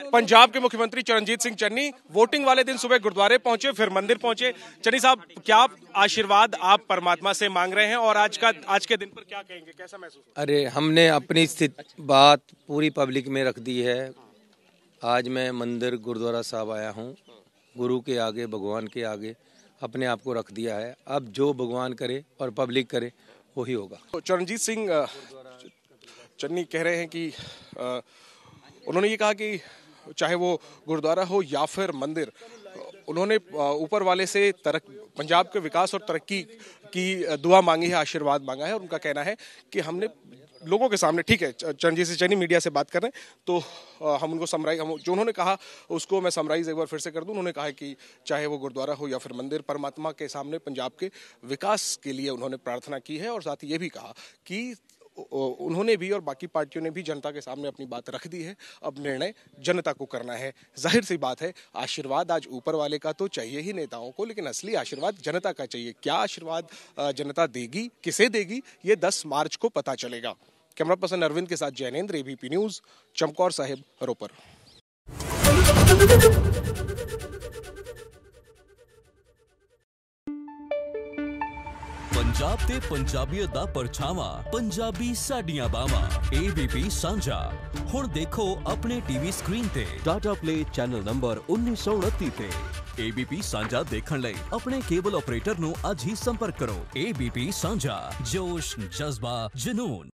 पंजाब के मुख्यमंत्री चरणजीत सिंह चन्नी वोटिंग वाले दिन सुबह गुरुद्वारे पहुंचे, फिर मंदिर पहुंचे। चन्नी साहब, क्या आशीर्वाद आप परमात्मा से मांग रहे हैं और आज के दिन पर क्या कहेंगे, कैसा महसूस? अरे, हमने अपनी बात पूरी पब्लिक में रख दी है। आज मैं मंदिर गुरुद्वारा साहब आया हूँ, गुरु के आगे, भगवान के आगे अपने आप को रख दिया है। अब जो भगवान करे और पब्लिक करे वही होगा। तो चरणजीत सिंह चन्नी कह रहे हैं कि उन्होंने ये कहा कि चाहे वो गुरुद्वारा हो या फिर मंदिर, उन्होंने ऊपर वाले से पंजाब के विकास और तरक्की की दुआ मांगी है, आशीर्वाद मांगा है। और उनका कहना है कि हमने लोगों के सामने, ठीक है, चरणजीत सिंह चन्नी मीडिया से बात कर रहे हैं तो हम उनको जो उन्होंने कहा उसको मैं समराइज एक बार फिर से कर दूं। उन्होंने कहा कि चाहे वो गुरुद्वारा हो या फिर मंदिर, परमात्मा के सामने पंजाब के विकास के लिए उन्होंने प्रार्थना की है। और साथ ही ये भी कहा कि उन्होंने भी और बाकी पार्टियों ने भी जनता के सामने अपनी बात रख दी है, अब निर्णय जनता को करना है। जाहिर सी बात है, आशीर्वाद आज ऊपर वाले का तो चाहिए ही नेताओं को, लेकिन असली आशीर्वाद जनता का चाहिए। क्या आशीर्वाद जनता देगी, किसे देगी, ये 10 मार्च को पता चलेगा। कैमरा पर्सन अरविंद के साथ जैनेंद्र, एबीपी न्यूज, चमकौर साहिब, रोपर। पंजाब ते पंजाबीयत दा परछावा, पंजाबी साडियां बावां, एबीपी सांझा। हुण देखो अपने टीवी स्क्रीन ते टाटा प्ले चैनल नंबर 1929 ते। एबीपी सांझा देखण लई अपने केबल ऑपरेटर नूं अज ही संपर्क करो। एबीपी सांझा, जोश, जज्बा, जुनून।